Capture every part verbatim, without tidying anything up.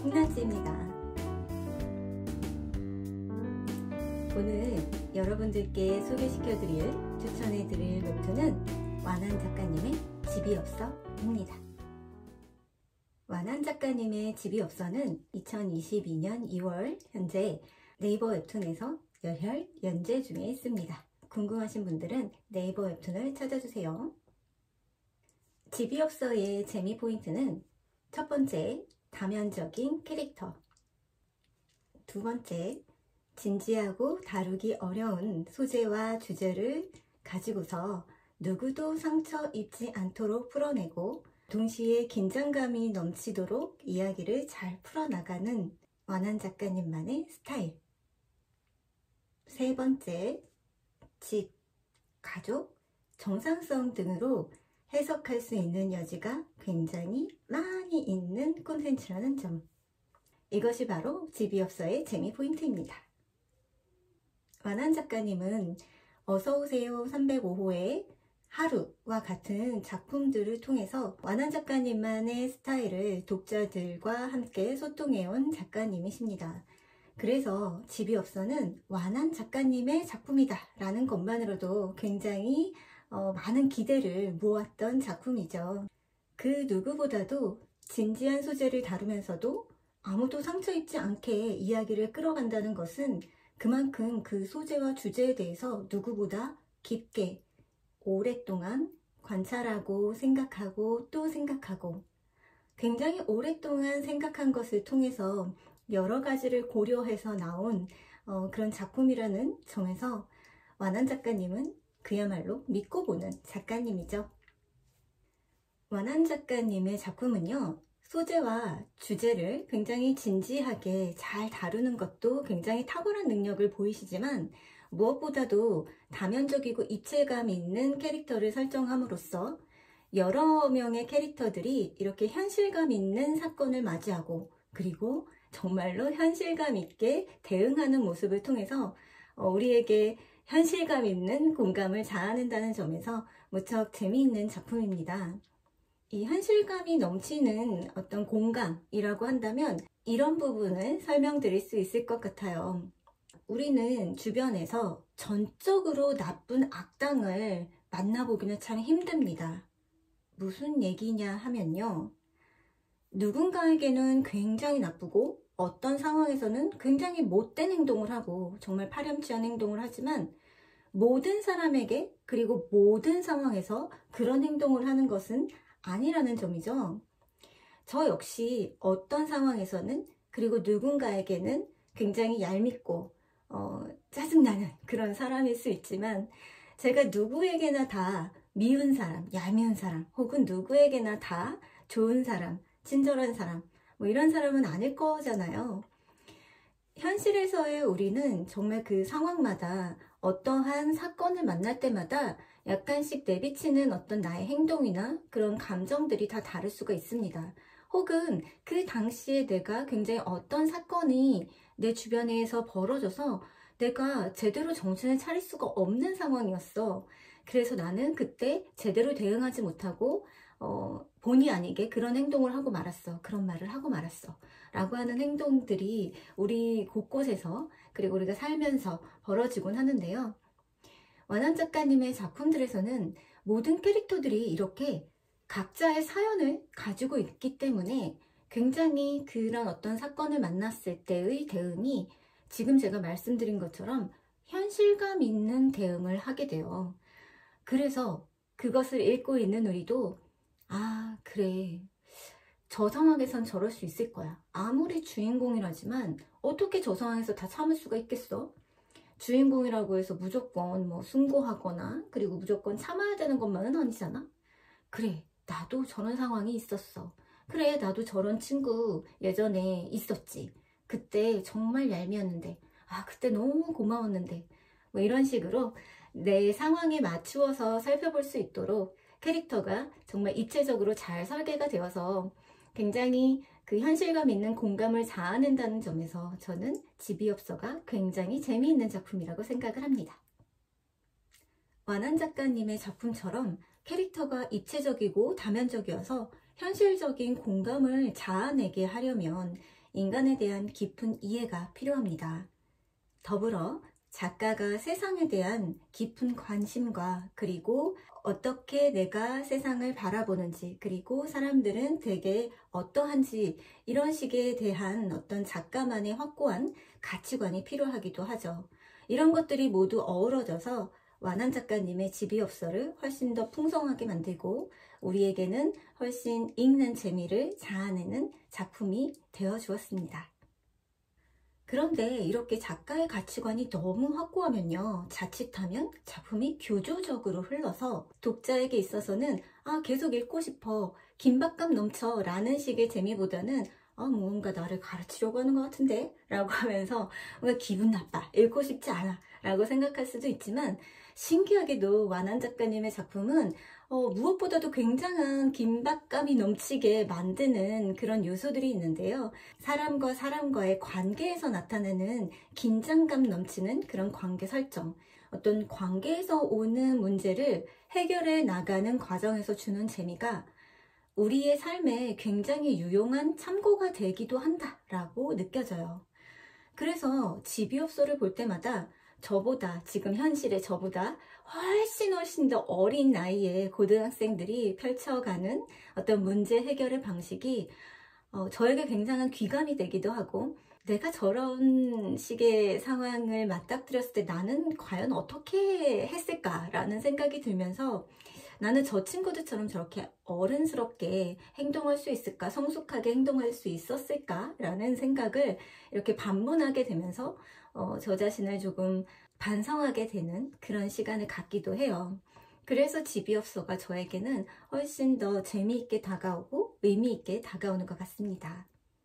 김난지입니다. 오늘 여러분들께 소개시켜드릴, 추천해드릴 웹툰은 완한 작가님의 집이 없어입니다. 완한 작가님의 집이 없어는 이천이십이 년 이월 현재 네이버 웹툰에서 열혈 연재 중에 있습니다. 궁금하신 분들은 네이버 웹툰을 찾아주세요. 집이 없어의 재미 포인트는 첫 번째, 다면적인 캐릭터. 두 번째, 진지하고 다루기 어려운 소재와 주제를 가지고서 누구도 상처 입지 않도록 풀어내고 동시에 긴장감이 넘치도록 이야기를 잘 풀어나가는 완한 작가님만의 스타일. 세 번째, 집, 가족, 정상성 등으로 해석할 수 있는 여지가 굉장히 많이 있는 콘텐츠라는 점. 이것이 바로 집이 없어의 재미 포인트입니다. 완한 작가님은 어서오세요 삼백오 호의 하루와 같은 작품들을 통해서 완한 작가님만의 스타일을 독자들과 함께 소통해온 작가님이십니다. 그래서 집이 없어는 완한 작가님의 작품이다 라는 것만으로도 굉장히 어, 많은 기대를 모았던 작품이죠. 그 누구보다도 진지한 소재를 다루면서도 아무도 상처 입지 않게 이야기를 끌어간다는 것은 그만큼 그 소재와 주제에 대해서 누구보다 깊게 오랫동안 관찰하고 생각하고 또 생각하고 굉장히 오랫동안 생각한 것을 통해서 여러 가지를 고려해서 나온 어, 그런 작품이라는 점에서 완한 작가님은 그야말로 믿고 보는 작가님이죠. 완한 작가님의 작품은요, 소재와 주제를 굉장히 진지하게 잘 다루는 것도 굉장히 탁월한 능력을 보이시지만 무엇보다도 다면적이고 입체감 있는 캐릭터를 설정함으로써 여러 명의 캐릭터들이 이렇게 현실감 있는 사건을 맞이하고 그리고 정말로 현실감 있게 대응하는 모습을 통해서 우리에게 현실감 있는 공감을 자아낸다는 점에서 무척 재미있는 작품입니다. 이 현실감이 넘치는 어떤 공감이라고 한다면 이런 부분을 설명드릴 수 있을 것 같아요. 우리는 주변에서 전적으로 나쁜 악당을 만나보기는 참 힘듭니다. 무슨 얘기냐 하면요. 누군가에게는 굉장히 나쁘고 어떤 상황에서는 굉장히 못된 행동을 하고 정말 파렴치한 행동을 하지만 모든 사람에게 그리고 모든 상황에서 그런 행동을 하는 것은 아니라는 점이죠. 저 역시 어떤 상황에서는 그리고 누군가에게는 굉장히 얄밉고 어, 짜증나는 그런 사람일 수 있지만 제가 누구에게나 다 미운 사람, 얄미운 사람 혹은 누구에게나 다 좋은 사람, 친절한 사람 뭐 이런 사람은 아닐 거잖아요. 현실에서의 우리는 정말 그 상황마다 어떠한 사건을 만날 때마다 약간씩 내비치는 어떤 나의 행동이나 그런 감정들이 다 다를 수가 있습니다. 혹은 그 당시에 내가 굉장히 어떤 사건이 내 주변에서 벌어져서 내가 제대로 정신을 차릴 수가 없는 상황이었어. 그래서 나는 그때 제대로 대응하지 못하고 어, 본의 아니게 그런 행동을 하고 말았어. 그런 말을 하고 말았어. 라고 하는 행동들이 우리 곳곳에서 그리고 우리가 살면서 벌어지곤 하는데요. 완한 작가님의 작품들에서는 모든 캐릭터들이 이렇게 각자의 사연을 가지고 있기 때문에 굉장히 그런 어떤 사건을 만났을 때의 대응이 지금 제가 말씀드린 것처럼 현실감 있는 대응을 하게 돼요. 그래서 그것을 읽고 있는 우리도 아, 그래. 저 상황에선 저럴 수 있을 거야. 아무리 주인공이라지만 어떻게 저 상황에서 다 참을 수가 있겠어? 주인공이라고 해서 무조건 뭐 숭고하거나 그리고 무조건 참아야 되는 것만은 아니잖아. 그래, 나도 저런 상황이 있었어. 그래, 나도 저런 친구 예전에 있었지. 그때 정말 얄미웠는데 아, 그때 너무 고마웠는데 뭐 이런 식으로 내 상황에 맞추어서 살펴볼 수 있도록 캐릭터가 정말 입체적으로 잘 설계가 되어서 굉장히 그 현실감 있는 공감을 자아낸다는 점에서 저는 집이 없어가 굉장히 재미있는 작품이라고 생각을 합니다. 완한 작가님의 작품처럼 캐릭터가 입체적이고 다면적이어서 현실적인 공감을 자아내게 하려면 인간에 대한 깊은 이해가 필요합니다. 더불어 작가가 세상에 대한 깊은 관심과 그리고 어떻게 내가 세상을 바라보는지 그리고 사람들은 되게 어떠한지 이런 식에 대한 어떤 작가만의 확고한 가치관이 필요하기도 하죠. 이런 것들이 모두 어우러져서 완한 작가님의 집이업서를 훨씬 더 풍성하게 만들고 우리에게는 훨씬 읽는 재미를 자아내는 작품이 되어 주었습니다. 그런데 이렇게 작가의 가치관이 너무 확고하면요, 자칫하면 작품이 교조적으로 흘러서 독자에게 있어서는 아 계속 읽고 싶어, 긴박감 넘쳐 라는 식의 재미보다는 아 뭔가 나를 가르치려고 하는 것 같은데 라고 하면서 뭔가 기분 나빠, 읽고 싶지 않아 라고 생각할 수도 있지만, 신기하게도 완한 작가님의 작품은 어, 무엇보다도 굉장한 긴박감이 넘치게 만드는 그런 요소들이 있는데요. 사람과 사람과의 관계에서 나타나는 긴장감 넘치는 그런 관계 설정, 어떤 관계에서 오는 문제를 해결해 나가는 과정에서 주는 재미가 우리의 삶에 굉장히 유용한 참고가 되기도 한다라고 느껴져요. 그래서 집이업소를 볼 때마다 저보다, 지금 현실의 저보다 훨씬 훨씬 더 어린 나이에 고등학생들이 펼쳐가는 어떤 문제 해결의 방식이 어, 저에게 굉장한 귀감이 되기도 하고, 내가 저런 식의 상황을 맞닥뜨렸을 때 나는 과연 어떻게 했을까라는 생각이 들면서 나는 저 친구들처럼 저렇게 어른스럽게 행동할 수 있을까, 성숙하게 행동할 수 있었을까 라는 생각을 이렇게 반문하게 되면서 어, 저 자신을 조금 반성하게 되는 그런 시간을 갖기도 해요. 그래서 집이업소가 저에게는 훨씬 더 재미있게 다가오고 의미있게 다가오는 것 같습니다.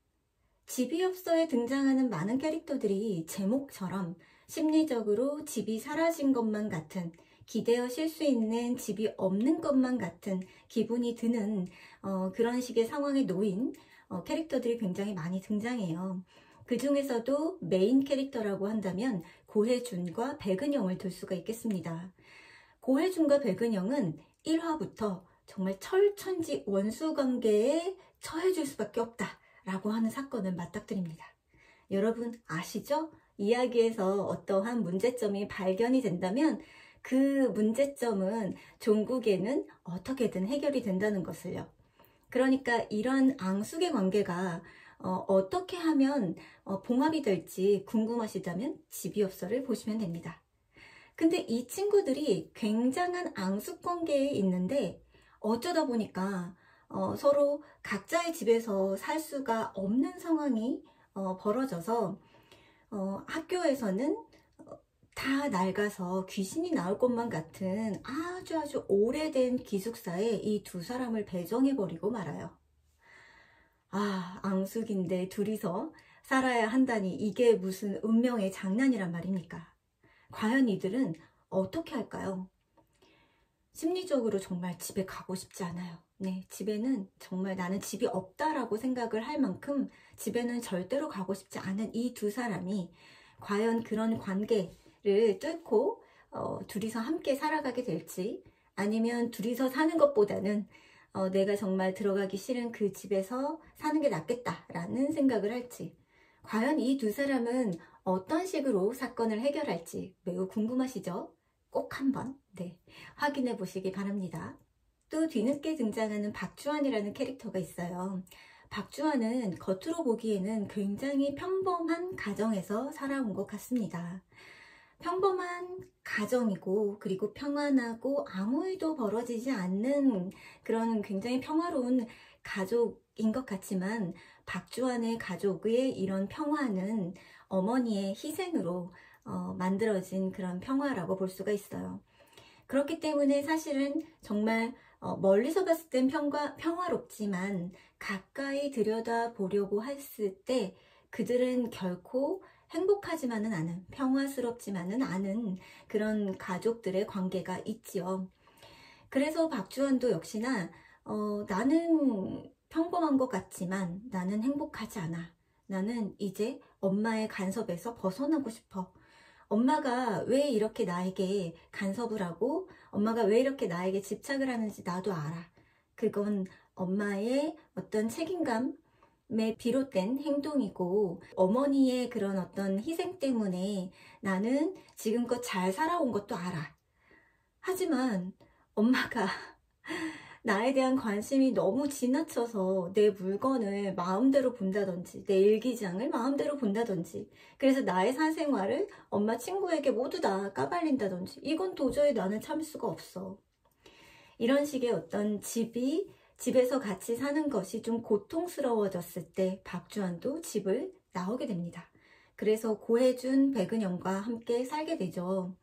집이업소에 등장하는 많은 캐릭터들이 제목처럼 심리적으로 집이 사라진 것만 같은, 기대어 쉴 수 있는 집이 없는 것만 같은 기분이 드는 어, 그런 식의 상황에 놓인 어, 캐릭터들이 굉장히 많이 등장해요. 그 중에서도 메인 캐릭터라고 한다면 고혜준과 백은영을 들 수가 있겠습니다. 고혜준과 백은영은 일 화부터 정말 철천지 원수 관계에 처해질 수밖에 없다 라고 하는 사건을 맞닥뜨립니다. 여러분 아시죠? 이야기에서 어떠한 문제점이 발견이 된다면 그 문제점은 종국에는 어떻게든 해결이 된다는 것을요. 그러니까 이런 앙숙의 관계가 어, 어떻게 하면 어, 봉합이 될지 궁금하시다면 집이업소를 보시면 됩니다. 근데 이 친구들이 굉장한 앙숙 관계에 있는데 어쩌다 보니까 어, 서로 각자의 집에서 살 수가 없는 상황이 어, 벌어져서 어, 학교에서는 어, 다 낡아서 귀신이 나올 것만 같은 아주 아주 오래된 기숙사에 이 두 사람을 배정해버리고 말아요. 아, 앙숙인데 둘이서 살아야 한다니 이게 무슨 운명의 장난이란 말입니까? 과연 이들은 어떻게 할까요? 심리적으로 정말 집에 가고 싶지 않아요. 네, 집에는 정말 나는 집이 없다라고 생각을 할 만큼 집에는 절대로 가고 싶지 않은 이 두 사람이 과연 그런 관계를 뚫고 어, 둘이서 함께 살아가게 될지, 아니면 둘이서 사는 것보다는 어, 내가 정말 들어가기 싫은 그 집에서 사는 게 낫겠다라는 생각을 할지, 과연 이 두 사람은 어떤 식으로 사건을 해결할지 매우 궁금하시죠? 꼭 한번 네, 확인해 보시기 바랍니다. 또 뒤늦게 등장하는 박주환이라는 캐릭터가 있어요. 박주환은 겉으로 보기에는 굉장히 평범한 가정에서 살아온 것 같습니다. 평범한 가정이고 그리고 평안하고 아무 일도 벌어지지 않는 그런 굉장히 평화로운 가족인 것 같지만, 박주환의 가족의 이런 평화는 어머니의 희생으로 어, 만들어진 그런 평화라고 볼 수가 있어요. 그렇기 때문에 사실은 정말 어, 멀리서 봤을 땐 평화, 평화롭지만 가까이 들여다보려고 했을 때 그들은 결코 행복하지만은 않은, 평화스럽지만은 않은 그런 가족들의 관계가 있지요. 그래서 박주환도 역시나 어, 나는 평범한 것 같지만 나는 행복하지 않아. 나는 이제 엄마의 간섭에서 벗어나고 싶어. 엄마가 왜 이렇게 나에게 간섭을 하고 엄마가 왜 이렇게 나에게 집착을 하는지 나도 알아. 그건 엄마의 어떤 책임감, 비롯된 행동이고, 어머니의 그런 어떤 희생 때문에 나는 지금껏 잘 살아온 것도 알아. 하지만 엄마가 나에 대한 관심이 너무 지나쳐서 내 물건을 마음대로 본다든지 내 일기장을 마음대로 본다든지, 그래서 나의 사생활을 엄마 친구에게 모두 다 까발린다든지, 이건 도저히 나는 참을 수가 없어. 이런 식의 어떤 집이 집에서 같이 사는 것이 좀 고통스러워졌을 때 박주환도 집을 나오게 됩니다. 그래서 고혜준, 백은영과 함께 살게 되죠.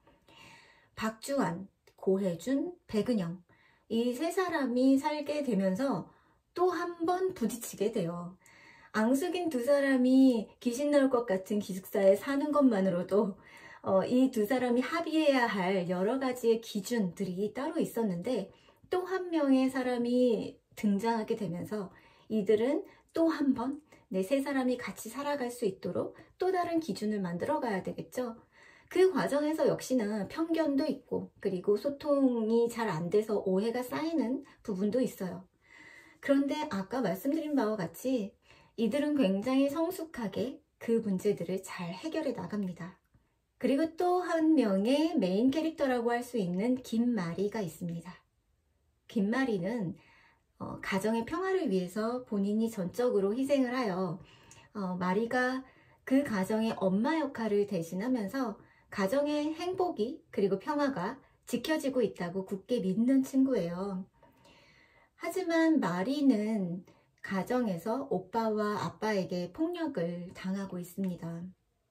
박주환, 고혜준, 백은영, 이 세 사람이 살게 되면서 또 한 번 부딪히게 돼요. 앙숙인 두 사람이 귀신 나올 것 같은 기숙사에 사는 것만으로도 어, 이 두 사람이 합의해야 할 여러 가지의 기준들이 따로 있었는데, 또 한 명의 사람이 등장하게 되면서 이들은 또 한 번 내 세 사람이 같이 살아갈 수 있도록 또 다른 기준을 만들어 가야 되겠죠. 그 과정에서 역시나 편견도 있고, 그리고 소통이 잘 안 돼서 오해가 쌓이는 부분도 있어요. 그런데 아까 말씀드린 바와 같이 이들은 굉장히 성숙하게 그 문제들을 잘 해결해 나갑니다. 그리고 또 한 명의 메인 캐릭터라고 할 수 있는 김마리가 있습니다. 김마리는 어, 가정의 평화를 위해서 본인이 전적으로 희생을 하여 어, 마리가 그 가정의 엄마 역할을 대신하면서 가정의 행복이 그리고 평화가 지켜지고 있다고 굳게 믿는 친구예요. 하지만 마리는 가정에서 오빠와 아빠에게 폭력을 당하고 있습니다.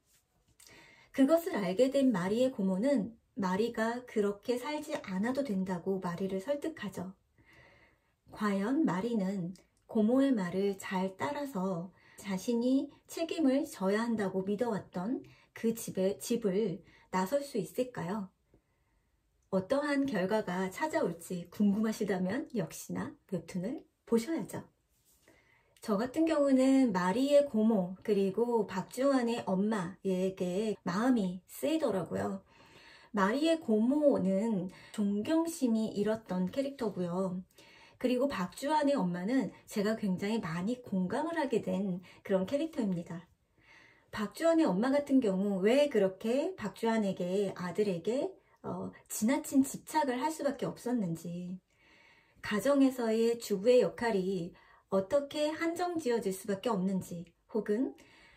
그것을 알게 된 마리의 고모는 마리가 그렇게 살지 않아도 된다고 마리를 설득하죠. 과연 마리는 고모의 말을 잘 따라서 자신이 책임을 져야 한다고 믿어왔던 그 집에, 집을 나설 수 있을까요? 어떠한 결과가 찾아올지 궁금하시다면 역시나 웹툰을 보셔야죠. 저 같은 경우는 마리의 고모 그리고 박주환의 엄마에게 마음이 쓰이더라고요. 마리의 고모는 존경심이 일었던 캐릭터고요. 그리고 박주환의 엄마는 제가 굉장히 많이 공감을 하게 된 그런 캐릭터입니다. 박주환의 엄마 같은 경우 왜 그렇게 박주환에게, 아들에게 어, 지나친 집착을 할 수밖에 없었는지, 가정에서의 주부의 역할이 어떻게 한정지어질 수밖에 없는지, 혹은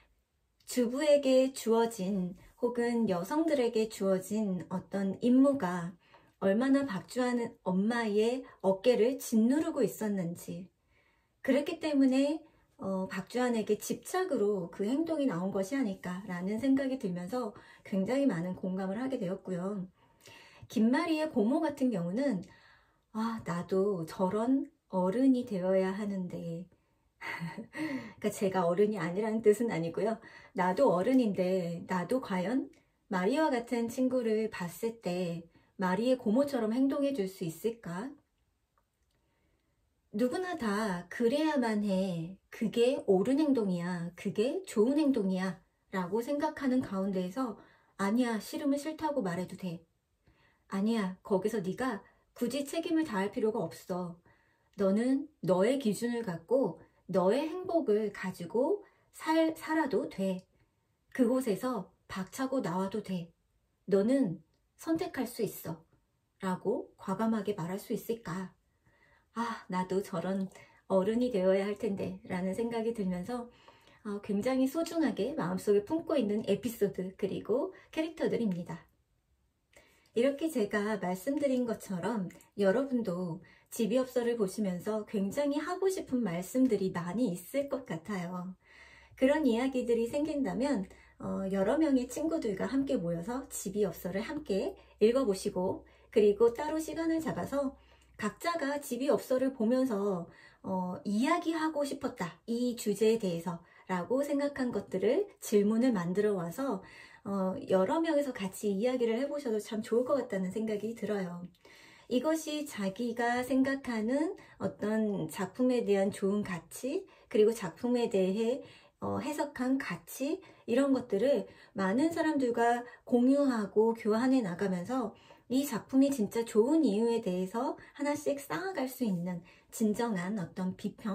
주부에게 주어진, 혹은 여성들에게 주어진 어떤 임무가 얼마나 박주환 엄마의 어깨를 짓누르고 있었는지, 그랬기 때문에 어, 박주환에게 집착으로 그 행동이 나온 것이 아닐까라는 생각이 들면서 굉장히 많은 공감을 하게 되었고요. 김마리의 고모 같은 경우는 아, 나도 저런 어른이 되어야 하는데 그러니까 제가 어른이 아니라는 뜻은 아니고요. 나도 어른인데 나도 과연 마리와 같은 친구를 봤을 때 마리의 고모처럼 행동해 줄 수 있을까? 누구나 다 그래야만 해. 그게 옳은 행동이야. 그게 좋은 행동이야. 라고 생각하는 가운데에서 아니야, 싫으면 싫다고 말해도 돼. 아니야, 거기서 네가 굳이 책임을 다할 필요가 없어. 너는 너의 기준을 갖고 너의 행복을 가지고 살, 살아도 돼. 그곳에서 박차고 나와도 돼. 너는 선택할 수 있어. 라고 과감하게 말할 수 있을까? 아, 나도 저런 어른이 되어야 할 텐데 라는 생각이 들면서 어, 굉장히 소중하게 마음속에 품고 있는 에피소드 그리고 캐릭터들입니다. 이렇게 제가 말씀드린 것처럼 여러분도 집이업소를 보시면서 굉장히 하고 싶은 말씀들이 많이 있을 것 같아요. 그런 이야기들이 생긴다면 어, 여러 명의 친구들과 함께 모여서 집이업소를 함께 읽어보시고, 그리고 따로 시간을 잡아서 각자가 집이업소를 보면서 어, 이야기하고 싶었다, 이 주제에 대해서 라고 생각한 것들을 질문을 만들어 와서 어, 여러 명에서 같이 이야기를 해보셔도 참 좋을 것 같다는 생각이 들어요. 이것이 자기가 생각하는 어떤 작품에 대한 좋은 가치, 그리고 작품에 대해 어, 해석한 가치, 이런 것들을 많은 사람들과 공유하고 교환해 나가면서 이 작품이 진짜 좋은 이유에 대해서 하나씩 쌓아갈 수 있는 진정한 어떤 비평,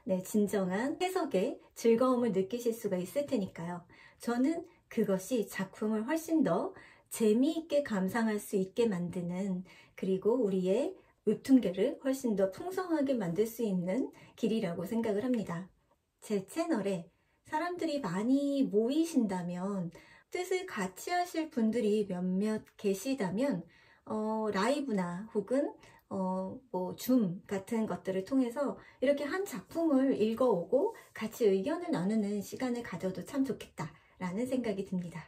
네, 진정한 해석에 즐거움을 느끼실 수가 있을 테니까요. 저는 그것이 작품을 훨씬 더 재미있게 감상할 수 있게 만드는, 그리고 우리의 웹툰계를 훨씬 더 풍성하게 만들 수 있는 길이라고 생각을 합니다. 제 채널에 사람들이 많이 모이신다면, 뜻을 같이 하실 분들이 몇몇 계시다면 어, 라이브나 혹은 어, 뭐 줌 같은 것들을 통해서 이렇게 한 작품을 읽어오고 같이 의견을 나누는 시간을 가져도 참 좋겠다라는 생각이 듭니다.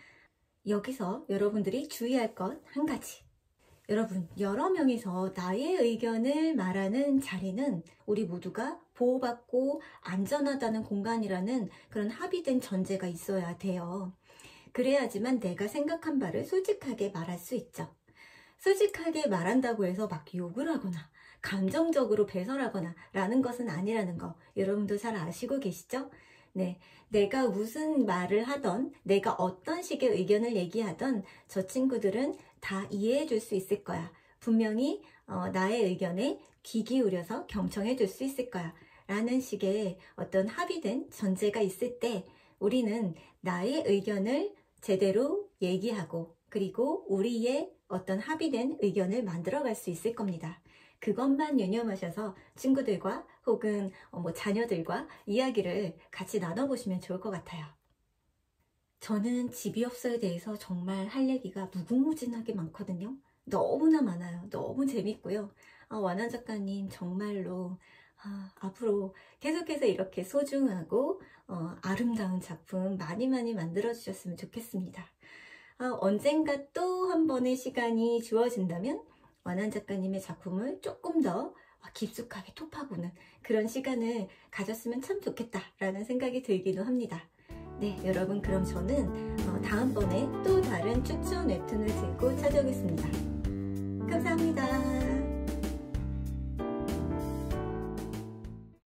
여기서 여러분들이 주의할 것 한 가지. 여러분, 여러 명이서 나의 의견을 말하는 자리는 우리 모두가 보호받고 안전하다는 공간이라는 그런 합의된 전제가 있어야 돼요. 그래야지만 내가 생각한 바를 솔직하게 말할 수 있죠. 솔직하게 말한다고 해서 막 욕을 하거나 감정적으로 배설하거나 라는 것은 아니라는 거 여러분도 잘 아시고 계시죠? 네, 내가 무슨 말을 하던, 내가 어떤 식의 의견을 얘기하던 저 친구들은 다 이해해 줄 수 있을 거야. 분명히 어, 나의 의견에 귀 기울여서 경청해 줄 수 있을 거야. 라는 식의 어떤 합의된 전제가 있을 때 우리는 나의 의견을 제대로 얘기하고, 그리고 우리의 어떤 합의된 의견을 만들어 갈 수 있을 겁니다. 그것만 유념하셔서 친구들과 혹은 뭐 자녀들과 이야기를 같이 나눠보시면 좋을 것 같아요. 저는 집이 없어에 대해서 정말 할 얘기가 무궁무진하게 많거든요. 너무나 많아요. 너무 재밌고요. 아, 완화 작가님 정말로 아, 앞으로 계속해서 이렇게 소중하고 어, 아름다운 작품 많이 많이 만들어 주셨으면 좋겠습니다. 아, 언젠가 또 한 번의 시간이 주어진다면 완한 작가님의 작품을 조금 더 깊숙하게 톱하고는 그런 시간을 가졌으면 참 좋겠다라는 생각이 들기도 합니다. 네, 여러분, 그럼 저는 어, 다음번에 또 다른 추천 웹툰을 들고 찾아오겠습니다. 감사합니다.